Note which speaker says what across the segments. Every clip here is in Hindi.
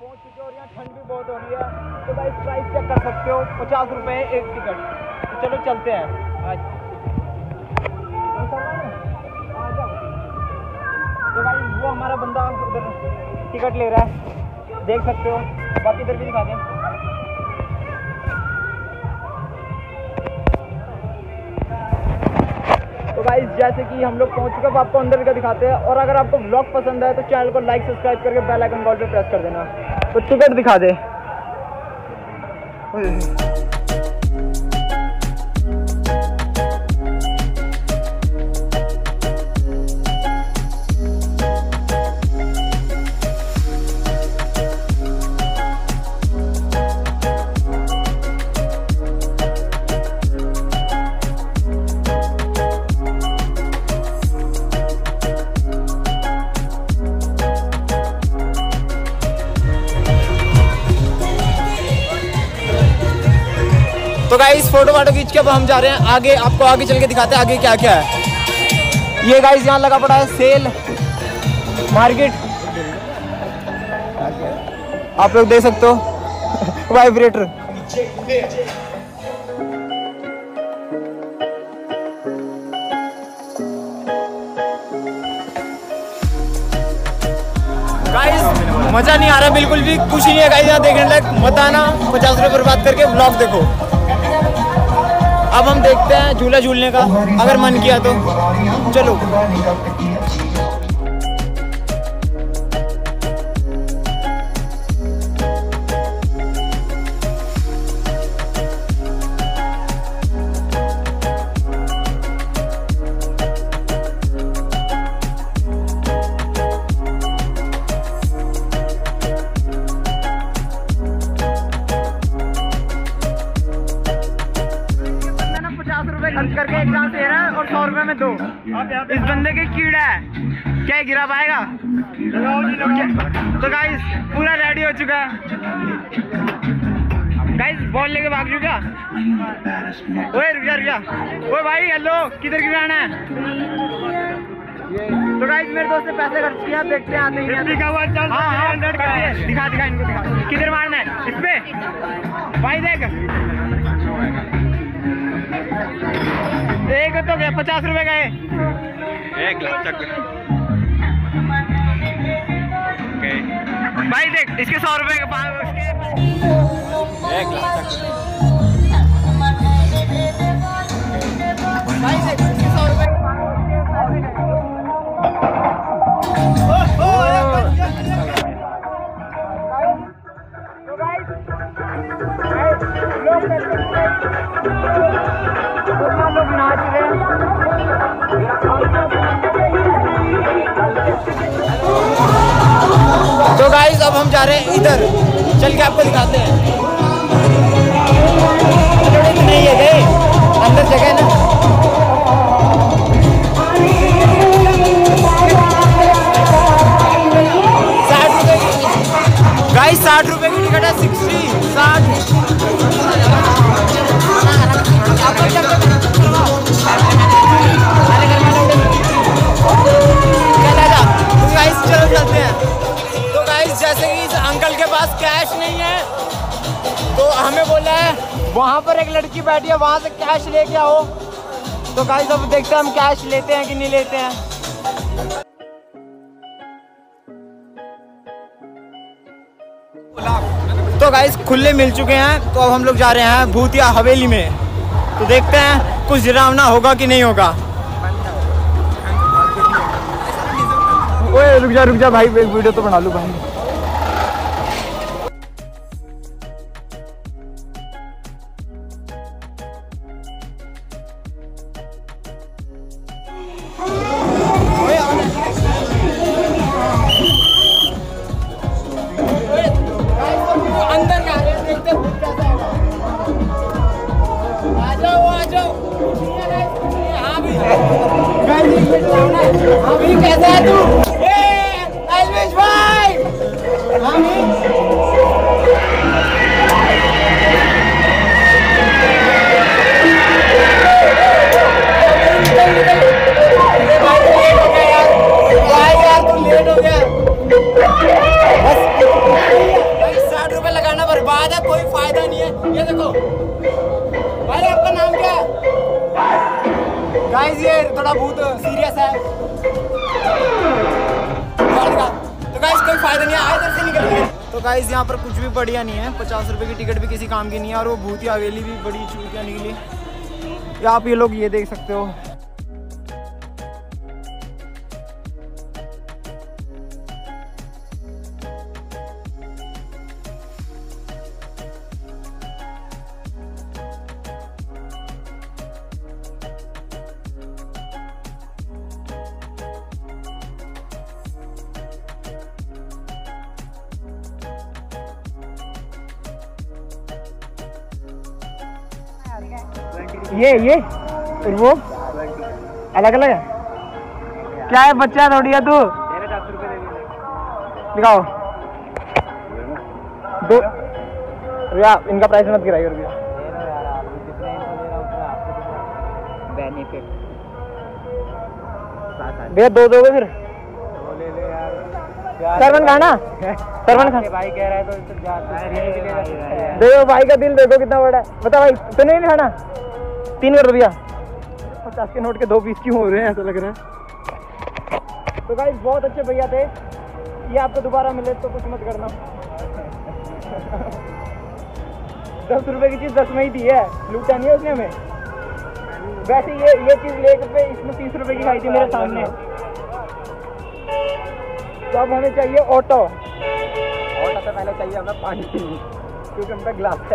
Speaker 1: पहुंच चुके हैं और यहाँ ठंड भी बहुत हो रही है। तो भाई प्राइस चेक कर सकते हो, 50 रुपये एक टिकट। तो चलो चलते हैं आज। तो भाई वो हमारा बंदा उधर टिकट ले रहा है, देख सकते हो। बाकी इधर भी दिखा दें। तो गाइस जैसे कि हम लोग पहुंच चुके हैं, आपको अंदर का दिखाते हैं। और अगर आपको व्लॉग पसंद है तो चैनल को लाइक सब्सक्राइब करके बेल आइकन कॉल पे प्रेस कर देना। तो टिकट दिखा दे। तो गाइस फोटो वाटो खींच के अब हम जा रहे हैं आगे। आपको आगे चल के दिखाते हैं आगे क्या क्या है। ये गाइस यहाँ लगा पड़ा है सेल मार्केट, आप लोग देख सकते हो। वाइब्रेटर गाइस मजा नहीं आ रहा बिल्कुल भी, कुछ नहीं है गाइस यहाँ देखने लायक। मत आना, 50 रुपये बर्बाद करके व्लॉग देखो। अब हम देखते हैं झूला झूलने का, अगर मन किया तो चलो। खर्च करके एक चांस दे रहा है और 100 रुपए में 2। इस बंदे के कीड़ा है, क्या गिरा पाएगा? तो गाइस पूरा रेडी हो चुका है। गाइस बॉल लेके भाग चुका। ओए रुक जा। ओए भाई हेलो, किधर गिराना है? तो गाइस मेरे दोस्त ने पैसे खर्च किया, देखते हैं आते ही। हाँ दिखा इनको, दिखा किधर मारना है। इस पे भाई देख, एक तो गया 50 रुपए गए।
Speaker 2: 1 लाख तक
Speaker 1: भाई देख इसके 100 रुपए के
Speaker 2: 1 लाख तक
Speaker 1: भाई देख इसके 100 रुपए के लोग नाच रहे हैं। तो गाइस अब हम जा रहे हैं इधर, चल के आपको दिखाते हैं। नहीं है गए अंदर जगह है ना। गाइस 60 रुपए की टिकट है। 60 चलो चलते हैं। तो गाइस जैसे कि इस अंकल के पास कैश नहीं है तो हमें बोला है वहाँ पर एक लड़की बैठी है, वहाँ से कैश लेके आओ। तो गाइस अब देखते हैं हम कैश लेते हैं कि नहीं लेते हैं। तो गाइस खुले मिल चुके हैं, तो अब हम लोग जा रहे हैं भूतिया हवेली में। तो देखते हैं कुछ डरावना होगा कि नहीं होगा। ओए रुक जा भाई, एक वीडियो तो बना लूं भाई। अंदर का देखते आ जाओ। हाँ भी कैसा है तू? भाई यार तू लेट हो गया बस। थोड़ा बहुत सीरियस है। तो गाइस कोई फायदा नहीं है, आए इधर से निकल गए। तो गाइस यहाँ पर कुछ भी बढ़िया नहीं है, 50 रुपए की टिकट भी किसी काम की नहीं है और वो भूतिया हवेली भी बड़ी चूतिया निकली। आप ये लोग ये देख सकते हो। ये और वो अलग अलग है क्या है? बच्चा थोड़ी है तू। दिखाओ दो भैया, इनका प्राइस मत गिराइए भैया। भैया दो दोगे फिर? सरवन खाना, सरवन खाना भाई कह रहा है तो देखो भाई का दिल देखो कितना बड़ा है। बता भाई तो नहीं खाना? 3 कर भैया। 50 के नोट के 2 पीस क्यों हो रहे हैं ऐसा लग रहा है। तो गाइस बहुत अच्छे भैया थे, ये आपको दोबारा मिले तो कुछ मत करना। 10 रुपए की चीज़ 10 में ही दी है, लूटा नहीं है उसने हमें। वैसे ये चीज़ लेकर पे इसमें 30 रुपए की खाई थी मेरे सामने। तो अब हमें चाहिए ऑटो से पहले चाहिए हमें पानी, क्योंकि हम पे ग्लास है।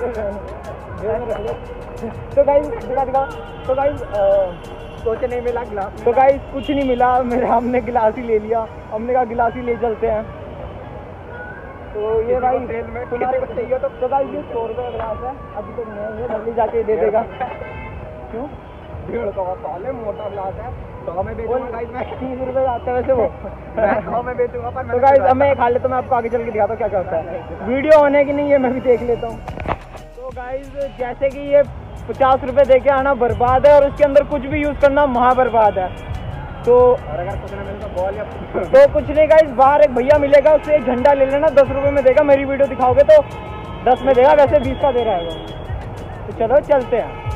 Speaker 1: तो गाइस दिखा तो गाइस सोचे नहीं मिला गिलास। तो गाइस कुछ नहीं मिला, मेरे हमने गिलास ही ले लिया। हमने कहा गिलास ही ले चलते हैं। तो ये भाई तुम्हारे को चाहिए तो गाइस ये 100 रुपये का गिलास है, अभी तो नहीं है, जल्दी जाके दे देगा। क्यों? 150 का साले मोटा गिलास है, 100 में बेचूंगा गाइस मैं। 30 रुपये आता है वैसे वो, मैं 100 में बेचूंगा। पर तो गाइस अब मैं खा लेता हूँ, मैं आपको आगे चल के दिखाता हूँ क्या क्या होता है। वीडियो होने की नहीं है, मैं भी देख लेता हूँ। तो गाइस जैसे कि ये 50 रुपये दे के आना बर्बाद है और उसके अंदर कुछ भी यूज़ करना महा बर्बाद है। तो अगर कुछ नहीं मिलता बॉल या तो कुछ नहीं गाइस, बाहर एक भैया मिलेगा, उससे एक झंडा ले लेना, 10 रुपये में देगा। मेरी वीडियो दिखाओगे तो 10 में देगा, वैसे 20 का दे रहा है वो। तो चलो चलते हैं।